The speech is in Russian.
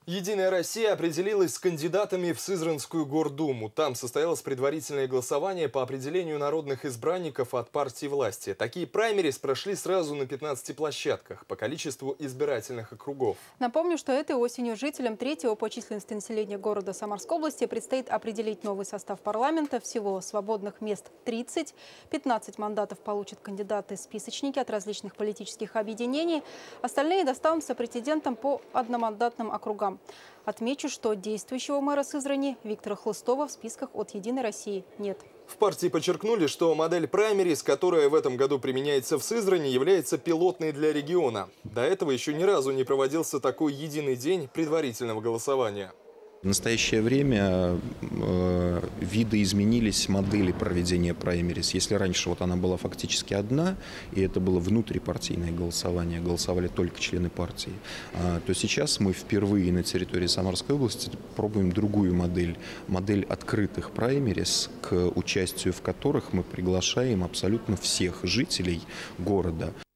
Единая Россия определилась с кандидатами в Сызранскую гордуму. Там состоялось предварительное голосование по определению народных избранников от партии власти. Такие праймерис прошли сразу на 15 площадках по количеству избирательных округов. Напомню, что этой осенью жителям третьего по численности населения города Самарской области предстоит определить новый состав парламента. Всего свободных мест 30. 15 мандатов получат кандидаты-списочники от различных политических объединений. Остальные достанутся претендентам по одномандатным округам. Отмечу, что действующего мэра Сызрани Виктора Хлыстова в списках от «Единой России» нет. В партии подчеркнули, что модель праймерис, которая в этом году применяется в Сызрани, является пилотной для региона. До этого еще ни разу не проводился такой единый день предварительного голосования. В настоящее время видоизменились модели проведения праймерис. Если раньше она была фактически одна, и это было внутрипартийное голосование, голосовали только члены партии, то сейчас мы впервые на территории Самарской области пробуем другую модель. Модель открытых праймерис, к участию в которых мы приглашаем абсолютно всех жителей города.